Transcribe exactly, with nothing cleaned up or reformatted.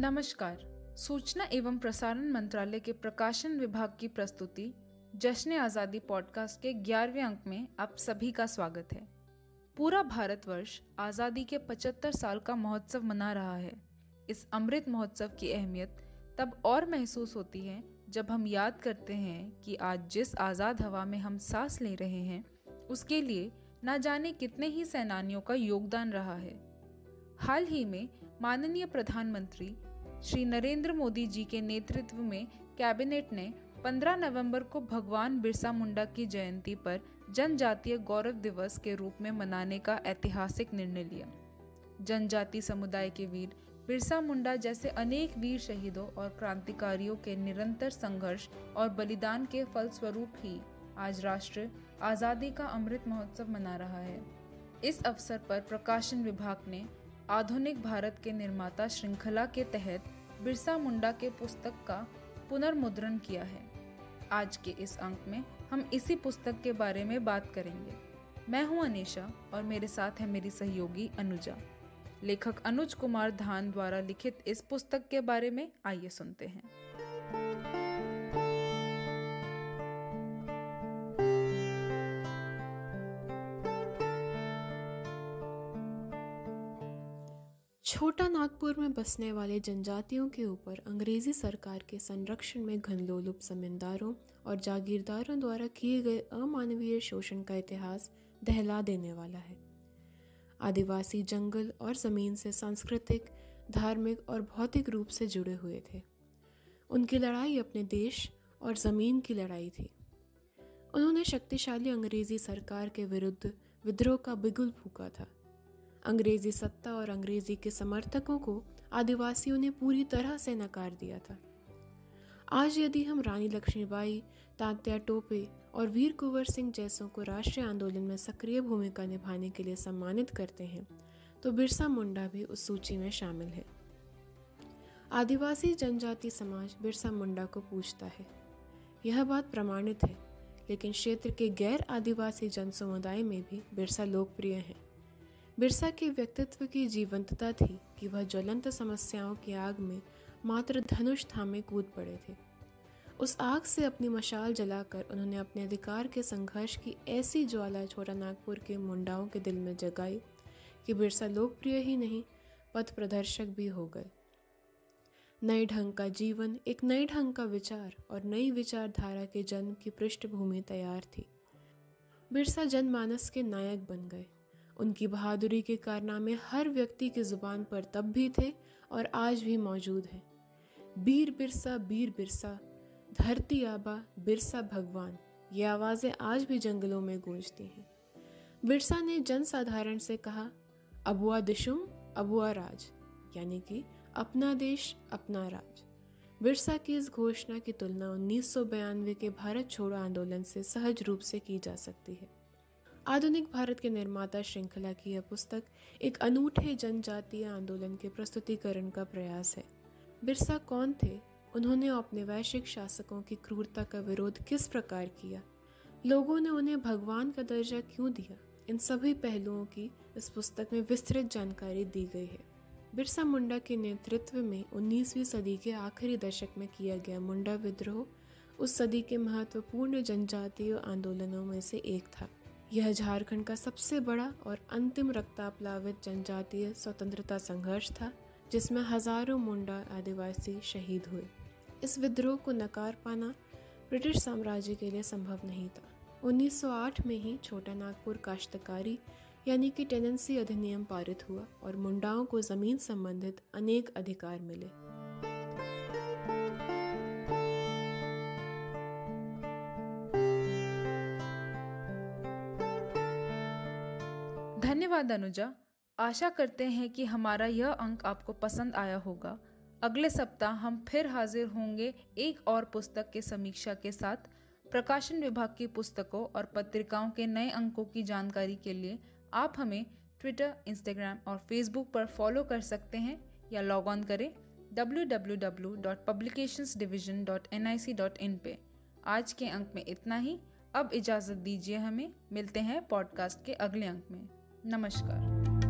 नमस्कार। सूचना एवं प्रसारण मंत्रालय के प्रकाशन विभाग की प्रस्तुति जश्न आज़ादी पॉडकास्ट के ग्यारहवें अंक में आप सभी का स्वागत है। पूरा भारतवर्ष आज़ादी के पचहत्तर साल का महोत्सव मना रहा है। इस अमृत महोत्सव की अहमियत तब और महसूस होती है जब हम याद करते हैं कि आज जिस आज़ाद हवा में हम सांस ले रहे हैं उसके लिए न जाने कितने ही सेनानियों का योगदान रहा है। हाल ही में माननीय प्रधानमंत्री श्री नरेंद्र मोदी जी के नेतृत्व में कैबिनेट ने पंद्रह नवंबर को भगवान बिरसा मुंडा की जयंती पर जनजातीय गौरव दिवस के रूप में मनाने का ऐतिहासिक निर्णय लिया। जनजाति समुदाय के वीर बिरसा मुंडा जैसे अनेक वीर शहीदों और क्रांतिकारियों के निरंतर संघर्ष और बलिदान के फलस्वरूप ही आज राष्ट्र आज़ादी का अमृत महोत्सव मना रहा है। इस अवसर पर प्रकाशन विभाग ने आधुनिक भारत के निर्माता श्रृंखला के तहत बिरसा मुंडा के पुस्तक का पुनर्मुद्रण किया है। आज के इस अंक में हम इसी पुस्तक के बारे में बात करेंगे। मैं हूं अनीशा और मेरे साथ है मेरी सहयोगी अनुजा। लेखक अनुज कुमार धान द्वारा लिखित इस पुस्तक के बारे में आइए सुनते हैं। छोटा नागपुर में बसने वाले जनजातियों के ऊपर अंग्रेजी सरकार के संरक्षण में घनलोलुप जमींदारों और जागीरदारों द्वारा किए गए अमानवीय शोषण का इतिहास दहला देने वाला है। आदिवासी जंगल और ज़मीन से सांस्कृतिक, धार्मिक और भौतिक रूप से जुड़े हुए थे। उनकी लड़ाई अपने देश और ज़मीन की लड़ाई थी। उन्होंने शक्तिशाली अंग्रेजी सरकार के विरुद्ध विद्रोह का बिगुल फूंका था। अंग्रेजी सत्ता और अंग्रेजी के समर्थकों को आदिवासियों ने पूरी तरह से नकार दिया था। आज यदि हम रानी लक्ष्मीबाई, तात्या टोपे और वीर कुंवर सिंह जैसों को राष्ट्रीय आंदोलन में सक्रिय भूमिका निभाने के लिए सम्मानित करते हैं तो बिरसा मुंडा भी उस सूची में शामिल है। आदिवासी जनजाति समाज बिरसा मुंडा को पूजता है, यह बात प्रमाणित है, लेकिन क्षेत्र के गैर आदिवासी जन समुदाय में भी बिरसा लोकप्रिय है। बिरसा के व्यक्तित्व की जीवंतता थी कि वह ज्वलंत समस्याओं की आग में मात्र धनुष थामे कूद पड़े थे। उस आग से अपनी मशाल जलाकर उन्होंने अपने अधिकार के संघर्ष की ऐसी ज्वाला छोटा नागपुर के मुंडाओं के दिल में जगाई कि बिरसा लोकप्रिय ही नहीं, पथ प्रदर्शक भी हो गए। नए ढंग का जीवन, एक नए ढंग का विचार और नई विचारधारा के जन्म की पृष्ठभूमि तैयार थी। बिरसा जनमानस के नायक बन गए। उनकी बहादुरी के कारनामे हर व्यक्ति की जुबान पर तब भी थे और आज भी मौजूद हैं। बीर बिरसा, बीर बिरसा, धरती आबा, बिरसा भगवान, ये आवाज़ें आज भी जंगलों में गूंजती हैं। बिरसा ने जनसाधारण से कहा, अबुआ दिशुम, अबुआ राज, यानी कि अपना देश, अपना राज। बिरसा की इस घोषणा की तुलना उन्नीस सौ बयानवे के भारत छोड़ो आंदोलन से सहज रूप से की जा सकती है। आधुनिक भारत के निर्माता श्रृंखला की यह पुस्तक एक अनूठे जनजातीय आंदोलन के प्रस्तुतिकरण का प्रयास है। बिरसा कौन थे? उन्होंने अपने वैश्विक शासकों की क्रूरता का विरोध किस प्रकार किया? लोगों ने उन्हें भगवान का दर्जा क्यों दिया? इन सभी पहलुओं की इस पुस्तक में विस्तृत जानकारी दी गई है। बिरसा मुंडा के नेतृत्व में उन्नीसवीं सदी के आखिरी दशक में किया गया मुंडा विद्रोह उस सदी के महत्वपूर्ण जनजातीय आंदोलनों में से एक था। यह झारखंड का सबसे बड़ा और अंतिम रक्तप्लावित जनजातीय स्वतंत्रता संघर्ष था, जिसमें हजारों मुंडा आदिवासी शहीद हुए। इस विद्रोह को नकार पाना ब्रिटिश साम्राज्य के लिए संभव नहीं था। उन्नीस सौ आठ में ही छोटा नागपुर काश्तकारी यानी कि टेनेंसी अधिनियम पारित हुआ और मुंडाओं को जमीन संबंधित अनेक अधिकार मिले। धन्यवाद अनुजा। आशा करते हैं कि हमारा यह अंक आपको पसंद आया होगा। अगले सप्ताह हम फिर हाजिर होंगे एक और पुस्तक के समीक्षा के साथ। प्रकाशन विभाग की पुस्तकों और पत्रिकाओं के नए अंकों की जानकारी के लिए आप हमें ट्विटर, इंस्टाग्राम और फेसबुक पर फॉलो कर सकते हैं या लॉग ऑन करें W W W dot publications division dot N I C dot in पे। आज के अंक में इतना ही। अब इजाज़त दीजिए हमें। मिलते हैं पॉडकास्ट के अगले अंक में। नमस्कार।